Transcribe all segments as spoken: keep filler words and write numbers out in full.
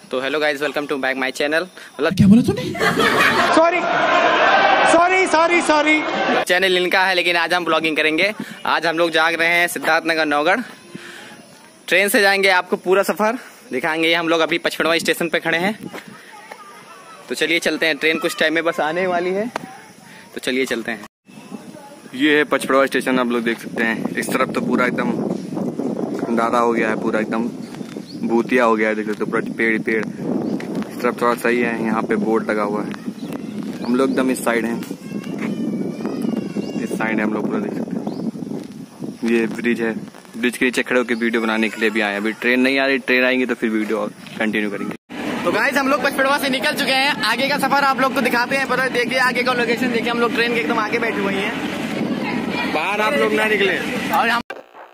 तो hello guys, welcome to back my channel. मतलब क्या बोला तूने? Sorry sorry sorry sorry channel इनका है, लेकिन आज हम ब्लॉगिंग करेंगे। आज हम लोग जा रहे हैं सिद्धार्थनगर नौगढ़। ट्रेन से जाएंगे, आपको पूरा सफर दिखाएंगे। हम लोग अभी पचपनवा स्टेशन पे खड़े हैं, तो चलिए चलते हैं। ट्रेन कुछ टाइम में बस आने वाली है, तो चलिए चलते हैं। ये है पचपड़वा स्टेशन, आप लोग देख सकते हैं। इस तरफ तो पूरा एकदम अंधारा हो गया है, पूरा एकदम भूतिया हो गया है, देख सकते हो पूरा पेड़ पेड़। इस तरफ थोड़ा सही है, यहाँ पे बोर्ड लगा हुआ है। हम लोग एकदम इस साइड हैं, इस साइड है हम लोग पूरा देख सकते हैं। ये ब्रिज है, ब्रिज के नीचे खड़े होकर वीडियो बनाने के लिए भी आए। अभी ट्रेन नहीं आ रही, ट्रेन आएंगी तो फिर वीडियो कंटिन्यू करेंगे। तो गाइस हम लोग पचपड़वा से निकल चुके हैं। आगे का सफर आप लोग को दिखाते हैं। पर देखिए आगे का लोकेशन देखिए, हम लोग ट्रेन के एकदम आगे बैठे हुए हैं, बाहर आप लोग ना निकले। और हम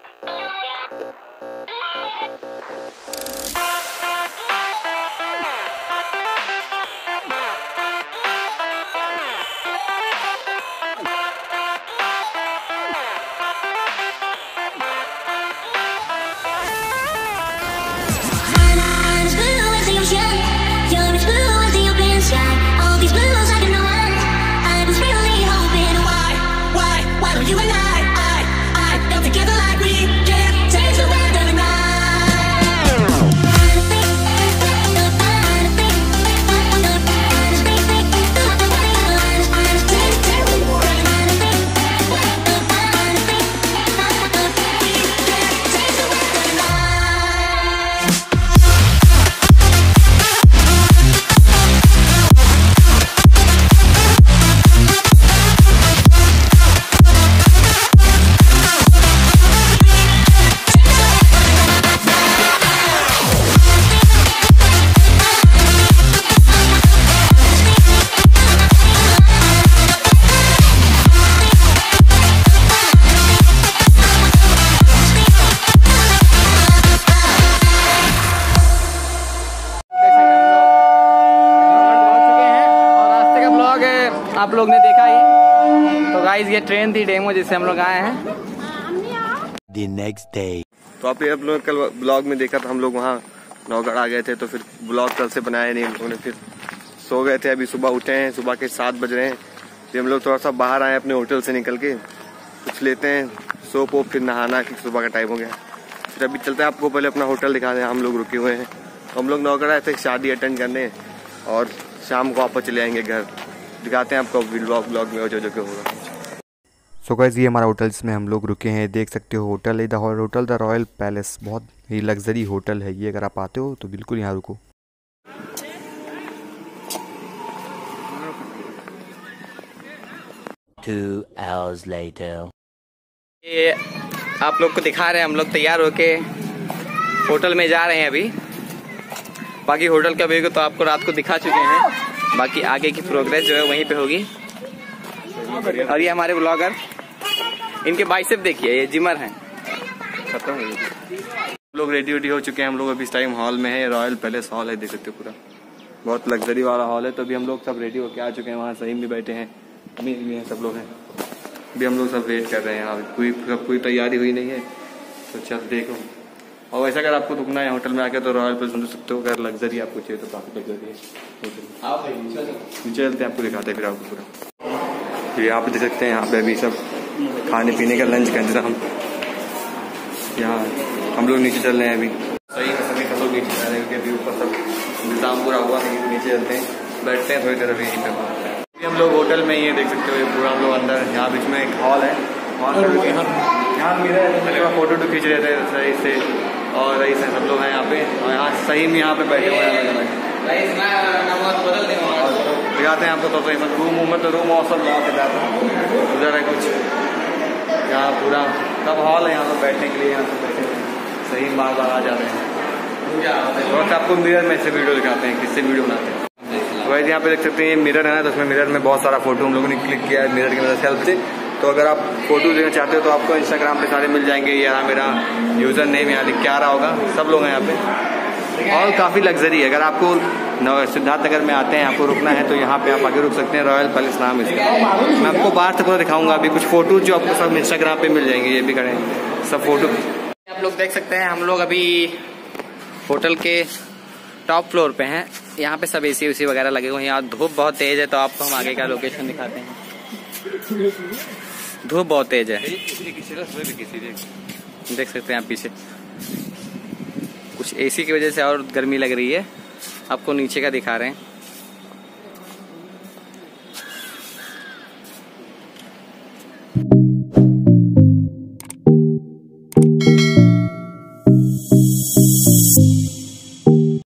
आप लोग ने देखा ही। तो गाइस ये ट्रेन थी डेमो, जिससे हम लोग आए हैं। The next day. तो आप आप लोग कल ब्लॉग में देखा था, हम लोग वहाँ नौगढ़ आ गए थे, तो फिर ब्लॉग कल से बनाया नहीं हम लोगों ने। फिर सो गए थे, अभी सुबह उठे हैं, सुबह के सात बज रहे हैं। फिर हम लोग थोड़ा सा बाहर आए अपने होटल से निकल के, कुछ लेते हैं, सोप वोप, फिर नहाना, कि सुबह का टाइम हो गया। फिर अभी चलते हैं, आपको पहले अपना होटल दिखा दें। हम लोग रुके हुए हैं, हम लोग नौगढ़ आए थे शादी अटेंड करने, और शाम को वापस चले आएंगे घर। दिखाते हैं आपको व्लॉग ब्लॉग में जो जो क्या होगा। सो गाइस ये हमारा होटल जिसमें हम लोग रुके हैं, देख सकते हो। होटल है the hotel the royal palace, बहुत ही लग्जरी होटल है ये। अगर आप आते हो तो बिल्कुल यहाँ रुको। Two hours later. ये आप लोग को दिखा रहे हैं, हम लोग तैयार होके होटल में जा रहे हैं अभी। बाकी होटल का व्यू तो आपको रात को दिखा चुके हैं, बाकी आगे की प्रोग्रेस जो है वहीं पे होगी। और ये हमारे ब्लॉगर, इनके बाइसेप देखिए, ये जिमर हैं। खत्म हो गया। हम लोग रेडी वेडी हो चुके हैं। हम लोग अभी इस टाइम हॉल में है, रॉयल पैलेस हॉल है, देख सकते हो पूरा बहुत लग्जरी वाला हॉल है। तो अभी हम लोग सब रेडी होके आ चुके हैं। वहाँ सही में बैठे हैं, अमीर भी हैं, सब लोग हैं। अभी हम लोग सब वेट कर रहे हैं। यहाँ कोई कोई तैयारी हुई नहीं है, तो चल देखो। और वैसे अगर आपको रुकना है होटल में आके तो रॉयल पैलेस सुन सकते हो। अगर लग्जरी आपको चाहिए तो काफी लग्जरी है। नीचे चलते हैं, आपको दिखाते हैं फिर आपको पूरा। ये आप देख सकते हैं, यहाँ पे अभी सब खाने पीने का लंच का इंतजाम। यहाँ हम लोग नीचे चल रहे हैं अभी। सही में सभी सब लोग नीचे जा रहे हैं, क्योंकि अभी ऊपर सब इंतजाम पूरा हुआ नहीं। नीचे चलते हैं, बैठते हैं थोड़ी देर अभी यहीं पे। हम लोग होटल में ही है, देख सकते हो। ये पूरा हम लोग अंदर, यहाँ बीच में एक हॉल है, यहाँ मिरर फोटो तो खींच रहे थे सही से। और रईस है, सब लोग हैं यहाँ पे। और यहाँ सही में यहाँ पे बैठे हुए हैं। दिखाते हैं आपको तो सही मत रूम में, तो रूम और सब लॉक है जाता है। उधर है कुछ, यहाँ पूरा सब हॉल है यहाँ पे बैठने के लिए। यहाँ पे बैठे हुए हैं, सही बार बार आ जाते हैं। और आपको मिरर में से वीडियो दिखाते हैं, किससे वीडियो बनाते हैं। वैसे यहाँ पे देख सकते हैं, ये मिरर है ना, तो उसमें मिरर में बहुत सारा फोटो हम लोगों ने क्लिक किया है मिरर की मदद से, हेल्प से। तो अगर आप फोटो देना चाहते हो तो आपको इंस्टाग्राम पे सारे मिल जाएंगे। यहाँ मेरा यूजर नेम यहाँ लिख के आ रहा होगा, सब लोग हैं यहाँ पे। और काफ़ी लग्जरी है। अगर आपको सिद्धार्थनगर में आते हैं, आपको रुकना है तो यहाँ पे आप आगे रुक सकते हैं। रॉयल पैलेस नाम है इसका। मैं आपको बाहर से पूरा दिखाऊंगा अभी कुछ फोटो जो आपको सब इंस्टाग्राम पे मिल जाएंगे। ये भी खड़े हैं सब फोटो। आप लोग देख सकते हैं, हम लोग अभी होटल के टॉप फ्लोर पे हैं। यहाँ पे सब एसी उसी वगैरह लगे हुए हैं। यहाँ धूप बहुत तेज है, तो आपको हम आगे का लोकेशन दिखाते हैं। धूप बहुत तेज है, देख सकते हैं आप पीछे। कुछ एसी की वजह से और गर्मी लग रही है। आपको नीचे का दिखा रहे हैं।